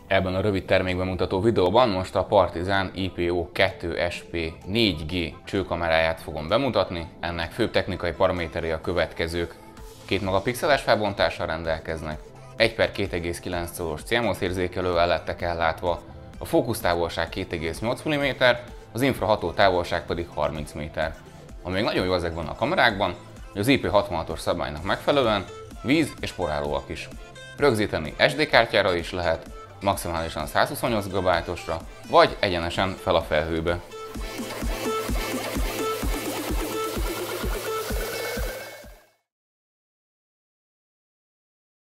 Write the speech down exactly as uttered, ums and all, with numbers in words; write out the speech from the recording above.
Ebben a rövid termékbemutató videóban most a Partizan I P O kettő S P négy G csőkameráját fogom bemutatni. Ennek főbb technikai paraméterei a következők. két megapixeles felbontással rendelkeznek, egy per két egész kilenc colos cé em o es érzékelővel lettek ellátva, a fókusztávolság két egész nyolc milliméter, az infraható távolság pedig harminc méter. Ami még nagyon jó ezekben a kamerákban, hogy az I P hatvanhatos szabálynak megfelelően víz- és porrálóak is. Rögzíteni S D kártyára is lehet, maximálisan százhuszonnyolc gigabájtosra, vagy egyenesen fel a felhőbe.